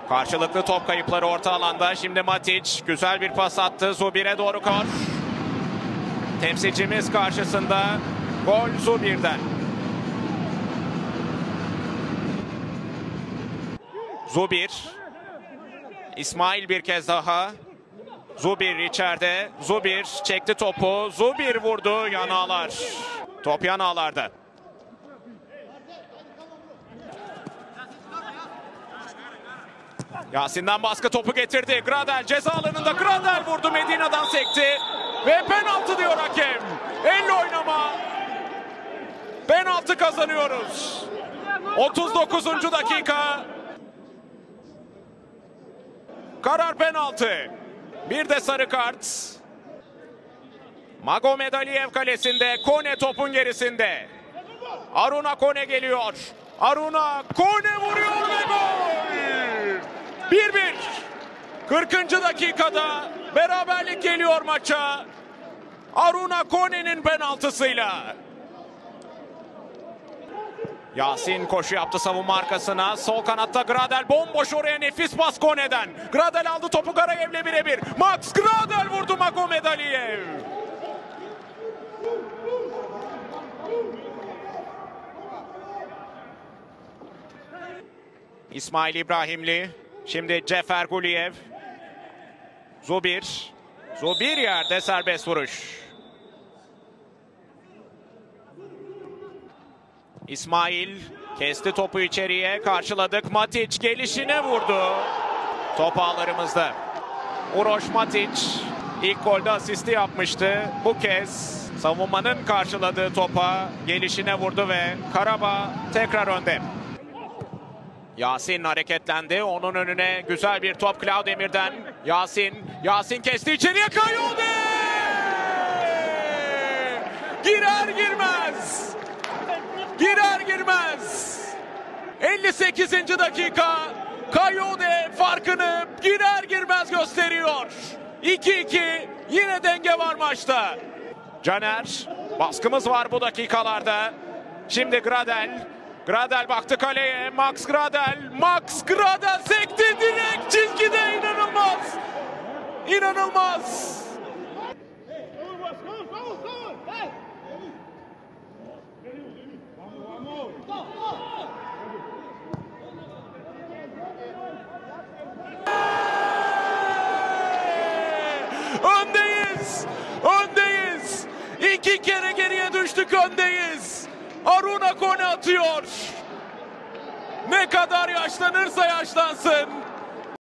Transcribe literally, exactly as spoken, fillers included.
Karşılıklı top kayıpları orta alanda. Şimdi Matic güzel bir pas attı. Zubir'e doğru kor. Temsilcimiz karşısında gol Zubir'den. Zubir. İsmail bir kez daha. Zubir içeride. Zubir çekti topu. Zubir vurdu. Yanağlar. Top yanağlarda. Yasin'den baskı topu getirdi. Gradel ceza alanında. Gradel vurdu. Medina'dan sekti. Ve penaltı diyor hakem. Elle oynama. Penaltı kazanıyoruz. otuz dokuzuncu dakika. Karar penaltı. Bir de sarı kart. Magomed Aliyev kalesinde. Kone topun gerisinde. Aruna Kone geliyor. Aruna Kone vuruyor ve gol. bir bir. kırkıncı dakikada beraberlik geliyor maça. Aruna Kone'nin penaltısıyla. Yasin koşu yaptı savunma arkasına. Sol kanatta Gradel bomboş, oraya nefis pas Kone'den. Gradel aldı topu Garayev'le birebir. Max Gradel vurdu Magomed Aliyev. İsmail İbrahimli. Şimdi Cefer Guliyev. Zubir. Zubir yerde, serbest vuruş. İsmail kesti topu içeriye, karşıladık. Matic gelişine vurdu. Top ağlarımızda. Uroš Matic ilk golde asisti yapmıştı. Bu kez savunmanın karşıladığı topa gelişine vurdu ve Karabağ tekrar önde. Yasin hareketlendi. Onun önüne güzel bir top Klaudemir'den. Yasin. Yasin kesti içeriye. Kayode! Girer girmez. Girer girmez. elli sekizinci dakika. Kayode farkını girer girmez gösteriyor. iki iki. Yine denge var maçta. Caner. Baskımız var bu dakikalarda. Şimdi Gradel. Gradel baktı kaleye. Max Gradel. Max Gradel sekti direkt çizgide. İnanılmaz. İnanılmaz. Öndeyiz. Öndeyiz. İki kere geriye düştük, öndeyiz. Aruna Kone atıyor. Ne kadar yaşlanırsa yaşlansın